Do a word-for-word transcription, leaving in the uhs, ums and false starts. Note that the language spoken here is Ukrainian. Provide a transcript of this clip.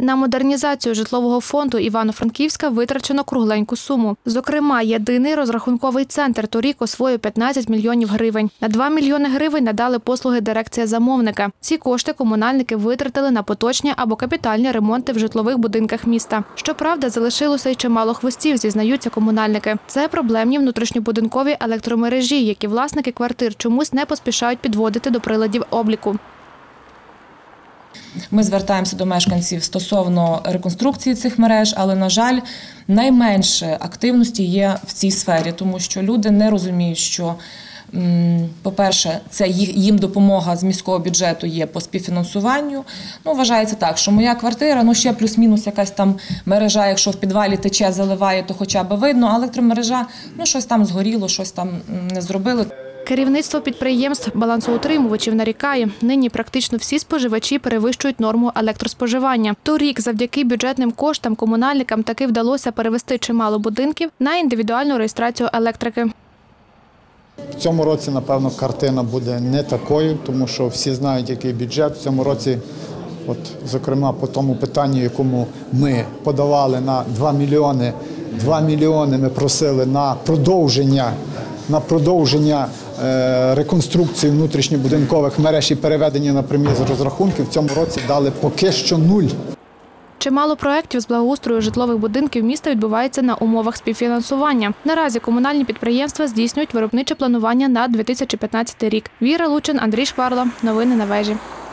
На модернізацію житлового фонду Івано-Франківська витрачено кругленьку суму. Зокрема, єдиний розрахунковий центр торік освоїв п'ятнадцять мільйонів гривень. На два мільйони гривень надали послуги дирекція замовника. Ці кошти комунальники витратили на поточні або капітальні ремонти в житлових будинках міста. Щоправда, залишилося й чимало хвостів, зізнаються комунальники. Це проблемні внутрішньобудинкові електромережі, які власники квартир чомусь не поспішають підводити до приладів обліку. Ми звертаємося до мешканців стосовно реконструкції цих мереж, але, на жаль, найменше активності є в цій сфері, тому що люди не розуміють, що, по-перше, це їм допомога з міського бюджету є по співфінансуванню. Ну, вважається так, що моя квартира, ну ще плюс-мінус якась там мережа, якщо в підвалі тече, заливає, то хоча б видно, а електромережа, ну щось там згоріло, щось там не зробили. Керівництво підприємств балансоутримувачів нарікає, нині практично всі споживачі перевищують норму електроспоживання. Торік завдяки бюджетним коштам комунальникам таки вдалося перевести чимало будинків на індивідуальну реєстрацію електрики. В цьому році, напевно, картина буде не такою, тому що всі знають, який бюджет. В цьому році, от, зокрема, по тому питанню, якому ми подавали на два мільйони, два мільйони ми просили на продовження, на продовження е, реконструкції внутрішньобудинкових мереж і переведення на прямі розрахунки. В цьому році дали поки що нуль. Чимало проєктів з благоустрою житлових будинків міста відбувається на умовах співфінансування. Наразі комунальні підприємства здійснюють виробниче планування на дві тисячі п'ятнадцятий рік. Віра Лучин, Андрій Шкварла. Новини на вежі.